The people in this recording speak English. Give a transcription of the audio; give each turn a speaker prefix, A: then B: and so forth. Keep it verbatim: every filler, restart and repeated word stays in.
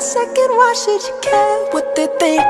A: second, why should you care what they think?